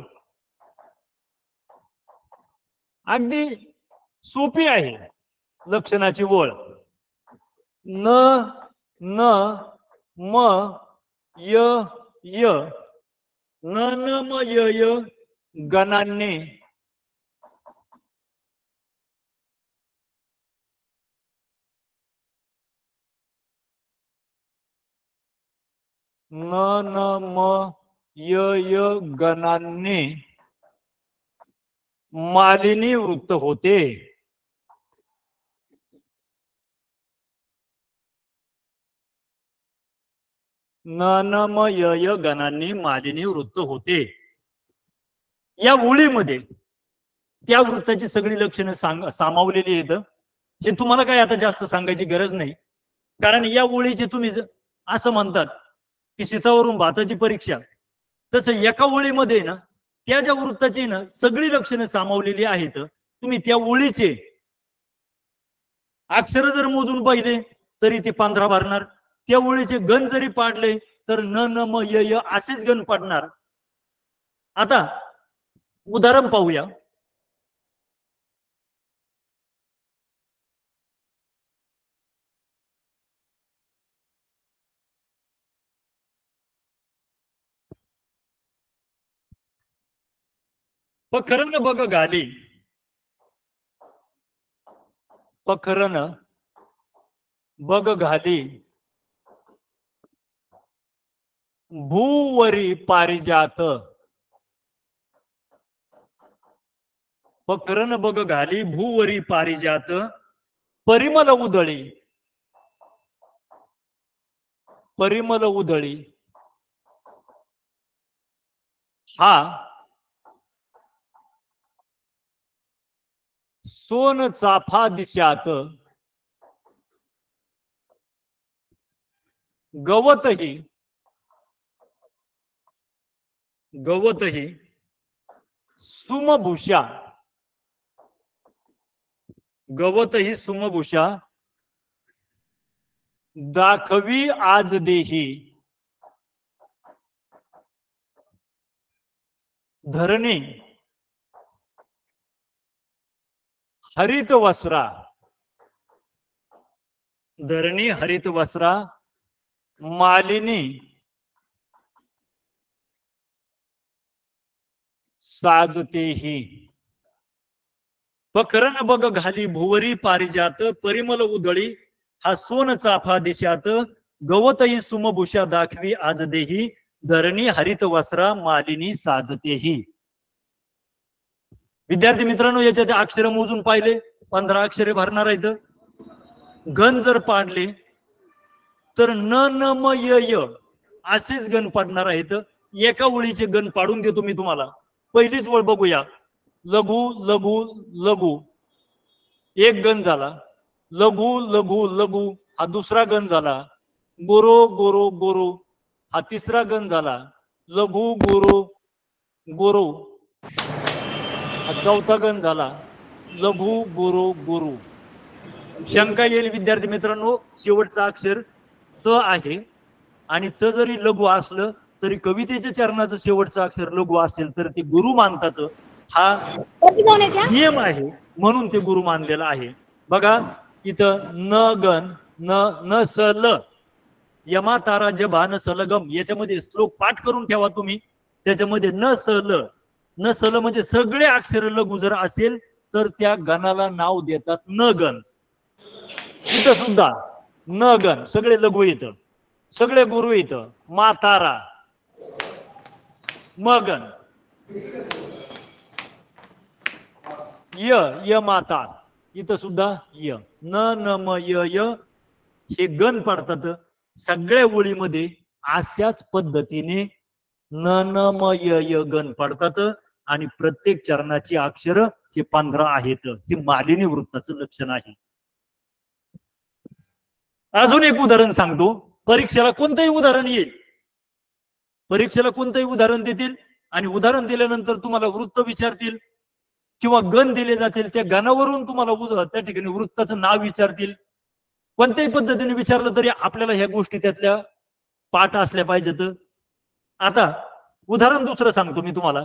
अगदी सोपी आहे. लक्षणाची ओळ न न म य य, न न म य य गणांनी न न म य य गणांनी मालिनी वृत्त होते. न न म य य गणांनी मालिनी वृत्त होते. या ओळीमध्ये त्या वृत्ताची सगळी लक्षणं सामावलेली आहेत. हे तुम्हाला काय आता जास्त सांगायची गरज नाही, कारण या ओळीचे तुम्ही असं म्हणतात की शीतावरून भाताची परीक्षा, तसं एका ओळीमध्ये ना त्या ज्या वृत्ताची ना सगळी लक्षणं सामावलेली आहेत. तुम्ही त्या ओळीचे अक्षर जर मोजून पाहिले तरी ते 15 भरणार. त्या ओळीचे गण जरी पाडले तर न न म य य असेच गण पाडणार. आता उदाहरण पाहूया. पखरन बघ घाली, पखरन बघ घाली, भूवरी पारिजात. पखरन बघ घाली, भूवरी पारिजात, परिमल उधळी, परिमल उधळी. हा सोन चाफा दिशात, गवतही, गवतही सुमभूषा, गवतही सुमभूषा, दाखवी आज देही, धरणी हरित वस्त्रा, धरणी हरित वस्त्रा, मालिनी साजतेही. पखरन बघ घाली, भुवरी पारिजात, परिमल उधळी, हा सोन चाफा दिशात, गवतही सुमभूषा, दाखवी आज देही, धरणी हरित वस्त्रा, मालिनी साजतेही. विद्यार्थी मित्रांनो, याच्यात अक्षर मोजून पाहिले 15 अक्षरे भरणार आहेत. गण जर पाडले तर न न म य य असेच गण पाडणार आहेत. एका ओळीचे गण पाडून देतो मी तुम्हाला. पहिलीच ओळ बघूया. लघु लघु लघु एक गण झाला. लघु लघु लघु हा दुसरा गण झाला. गोरो गोरो गोरो हा तिसरा गण झाला. लघु गोरो गोरो हा चौथा गण झाला. लघु गोरो गोरो. शंका येईल विद्यार्थी मित्रांनो, शेवटचा अक्षर त आहे आणि त जरी लघु असलं तरी कवितेच्या चरणाचं शेवटचं अक्षर लघु असेल तर ते गुरु मानतात. हा नियम आहे म्हणून ते गुरु मानलेला आहे. बघा इथं न गण न न स ल यमा तारा जभा न सलगम याच्यामध्ये श्लोक पाठ करून ठेवा तुम्ही. त्याच्यामध्ये न स ल, न स ल म्हणजे सगळे अक्षर लघु जर असेल तर त्या गणाला नाव देतात न गण. इथं सुद्धा न गण सगळे लघु येतं, सगळे गुरु येतं. मातारा मगन य य माता इथं सुद्धा य न न म य य हे गण पडतात. सगळ्या ओळीमध्ये अशाच पद्धतीने न न म य य गण पडतात आणि प्रत्येक चरणाची अक्षर हे 15 आहेत. हे मालिनी वृत्ताचं लक्षण आहे. अजून एक उदाहरण सांगतो. परीक्षेला कोणतंही उदाहरण येईल, परीक्षेला कोणतंही उदाहरण देतील आणि उदाहरण दिल्यानंतर तुम्हाला वृत्त विचारतील किंवा गण दिले जातील. त्या गणावरून तुम्हाला त्या ठिकाणी वृत्ताचं नाव विचारतील. कोणत्याही पद्धतीने विचारलं तरी आपल्याला ह्या गोष्टी त्यातल्या पाठ असल्या पाहिजेत. आता उदाहरण दुसरं सांगतो मी तुम्हाला.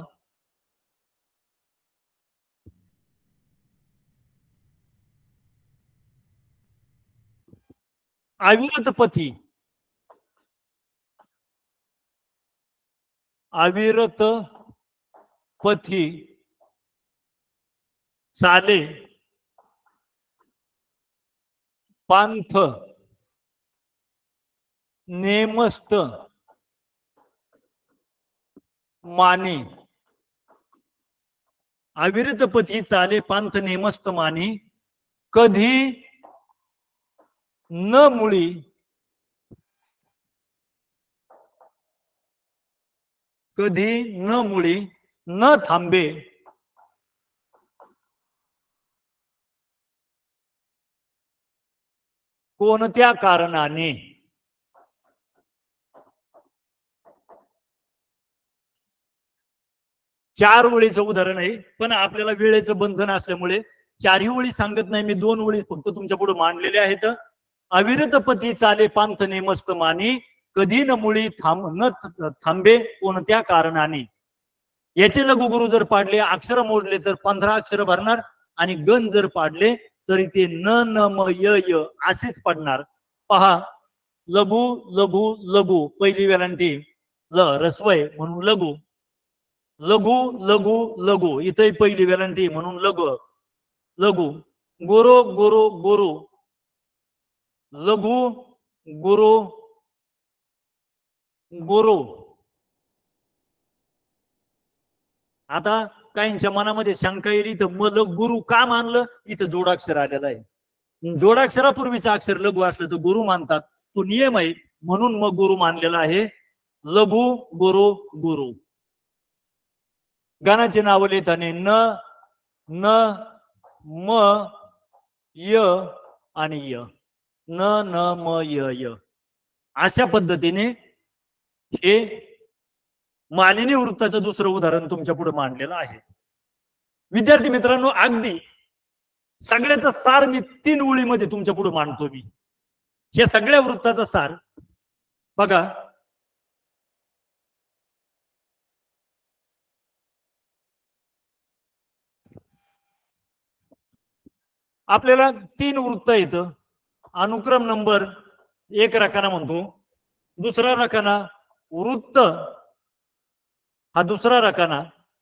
अविरत पथी, अविरत पथी चाले पांथ नेमस्त माने. अविरत पथी चाले पांथ नेमस्त माने, कधी न मुळी कधी न मुळी न थांबे कोणत्या कारणाने. चार ओळीचं उदाहरण आहे, पण आपल्याला वेळेचं बंधन असल्यामुळे चारही ओळी सांगत नाही मी, 2 ओळी फक्त तुमच्या पुढे मांडलेल्या आहेत. अविरत पती चाले पांथने मस्त मानी, कधी न मुळी थांबे कोणत्या कारणाने. याचे लघुगुरु जर पाडले, अक्षर मोजले तर 15 अक्षर भरणार, आणि गण जर पाडले तरी ते न न म य य असेच पडणार. पहा, लघु लघु लघु, पहिली वेलांटी ल रस्वय म्हणून लघु, लघु लघु लघु, इथे पहिली वेलांटी म्हणून लघु लघु, गोरो गोरो गोरो, लघु गोरो गोरो. आता काहींच्या मनामध्ये शंका येईल, इथं मल गुरु का मानलं, इथं जोडाक्षर आलेला आहे. जोडाक्षरापूर्वीचं अक्षर लघु असलं तर गुरु मानतात, तो नियम आहे, म्हणून मग गुरु मानलेला आहे. लघु गुरु गुरु. गाण्याचे नाव लिहिताना न न म य आणि य, न न म य य, अशा पद्धतीने हे मालिनी वृत्ताचं दुसरं उदाहरण तुमच्या पुढे मांडलेलं आहे. विद्यार्थी मित्रांनो, अगदी सगळ्याचा सार मी 3 ओळीमध्ये तुमच्या पुढे मांडतो. मी हे सगळ्या वृत्ताचा सार बघा. आपल्याला 3 वृत्त येतं. अनुक्रम नंबर 1 रकाना म्हणतो, दुसरा रकाना वृत्त हा दुसरा रकाना,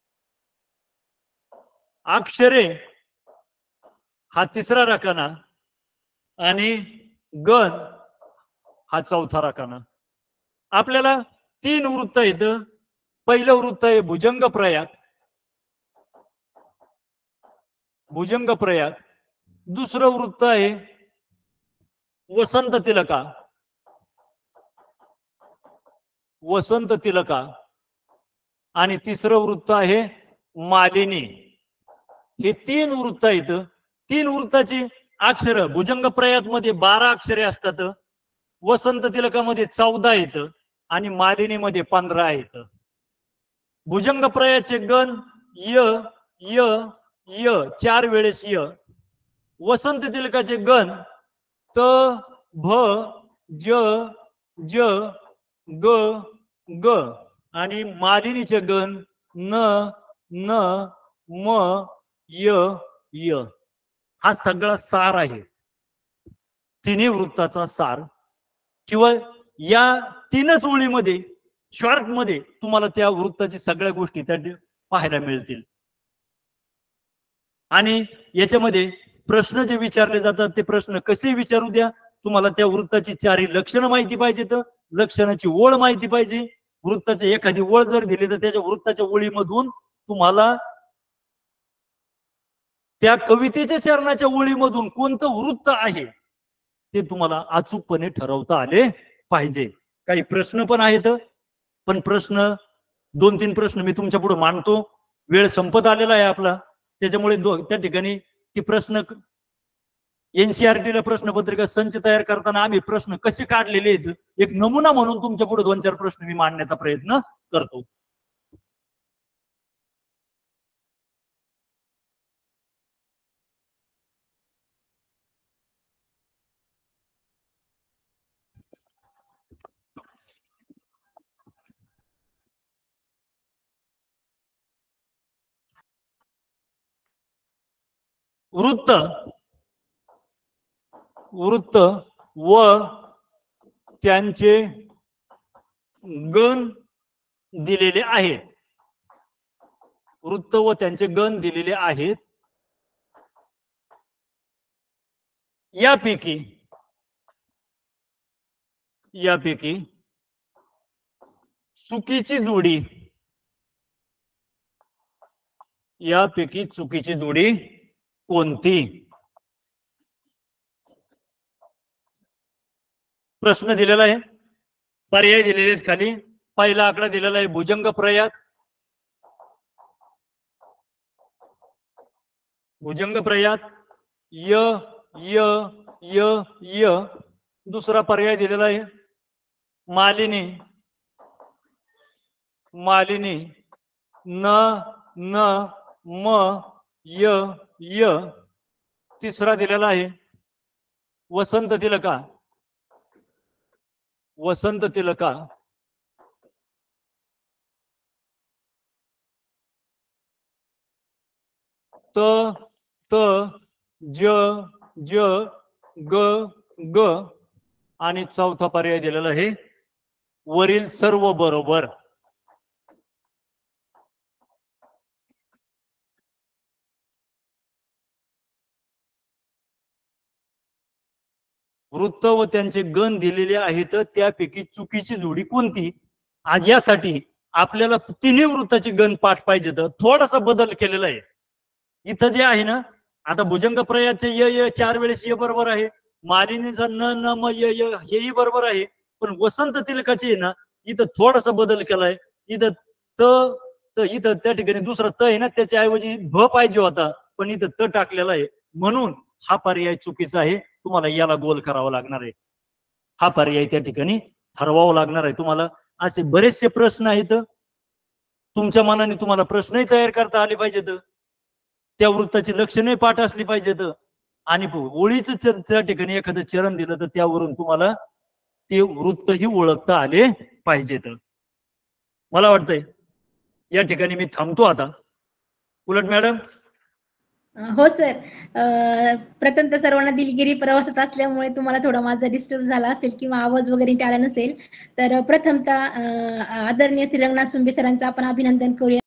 अक्षरे हा तिसरा रकाना, आणि गण हा चौथा रकाना. आपल्याला 3 वृत्त येतं. पहिलं वृत्त आहे भुजंग प्रयाग, भुजंग प्रयाग. दुसरं वृत्त आहे वसंत तिलका, वसंत तिलका, आणि तिसरं वृत्त आहे मालिनी. हे 3 वृत्त आहेत. 3 वृत्ताची अक्षर भुजंग प्रयाग मध्ये 12 अक्षरे असतात, वसंत तिलकामध्ये 14 येतं, आणि मालिनीमध्ये 15 येतं. भुजंग प्रयागचे गण य य य 4 वेळेस य, वसंत तिलकाचे गण त भ ज ज ग ग, आणि मालिनीचे गण न न म य य. हा सगळा सार आहे, तिन्ही वृत्ताचा सार. किंवा या 3च ओळीमध्ये शॉर्ट मध्ये तुम्हाला त्या वृत्ताची सगळ्या गोष्टी त्या पाहायला मिळतील. आणि याच्यामध्ये प्रश्न जे विचारले जातात ते प्रश्न कसे विचारू द्या, तुम्हाला त्या वृत्ताची 4 लक्षणं माहिती पाहिजे, तर लक्षणाची ओळ माहिती पाहिजे. वृत्ताची एखादी ओळ जर दिली तर त्याच्या वृत्ताच्या ओळीमधून तुम्हाला त्या कवितेच्या चरणाच्या ओळीमधून कोणतं वृत्त आहे ते तुम्हाला अचूकपणे ठरवता आले पाहिजे. काही प्रश्न पण आहेत, पण प्रश्न 2-3 प्रश्न मी तुमच्या पुढे मांडतो. वेळ संपत आलेला आहे आपला, त्याच्यामुळे त्या ठिकाणी ती प्रश्न एनसीआरटीला प्रश्नपत्रिका संच तयार करताना आम्ही प्रश्न कसे काढलेले आहेत एक नमुना म्हणून तुमच्या पुढे 2-4 प्रश्न मी मांडण्याचा प्रयत्न करतो. वृत्त वृत्त व त्यांचे गण दिलेले आहेत. वृत्त व त्यांचे गण दिलेले आहेत. यापैकी चुकीची जोडी, यापैकी चुकीची जोडी कोणती. प्रश्न दिलेला आहे, पर्याय दिलेले आहेत खाली. पहिला आकडा दिलेला आहे भुजंग प्रयाग, भुजंग प्रयाग य य य य दुसरा पर्याय दिलेला आहे मालिनी, मालिनी, न न म य य. तिसरा दिलेला आहे वसंत तिलका, वसंत तिलका. त त ज ज ग ग. आणि चौथा पर्याय दिलेला आहे वरील सर्व बरोबर. वृत्त व त्यांचे गण दिलेले आहेत, त्यापैकी चुकीची जोडी कोणती? आज यासाठी आपल्याला तिन्ही वृत्ताचे गण पाठ पाहिजे. तर थोडासा बदल केलेला आहे इथं जे आहे ना. आता भुजंग प्रयाचे य य 4 वेळेस य बरोबर आहे, मालिनीचा न न म य य हेही बरोबर आहे. पण वसंत तिलकाचे ना इथं थोडासा बदल केलाय. इथं त इथं त्या ठिकाणी दुसरा त आहे ना, त्याच्या ऐवजी भ पाहिजे होता, पण इथं त टाकलेला आहे. म्हणून हा पर्याय चुकीचा आहे. तुम्हाला याला गोल करावा लागणार आहे. हा पर्याय त्या ठिकाणी ठरवावा लागणार आहे तुम्हाला. असे बरेचसे प्रश्न आहेत, तुमच्या मनाने तुम्हाला प्रश्नही तयार करता आले पाहिजेत, त्या वृत्ताची लक्षणे पाठ असली पाहिजेत, आणि ओळीचं त्या ठिकाणी एखादं चरण दिलं तर त्यावरून तुम्हाला ते वृत्तही ओळखता आले पाहिजेत. मला वाटतंय या ठिकाणी मी थांबतो आता. उलट मॅडम. हो सर. प्रथमतः सर्वांना दिलगिरी प्रवासात असल्यामुळे तुम्हाला थोडा माझा डिस्टर्ब झाला असेल किंवा आवाज वगैरे आला नसेल. तर प्रथमतः आदरणीय श्री रंगनाथ सुंबे सरांचं आपण अभिनंदन करूया.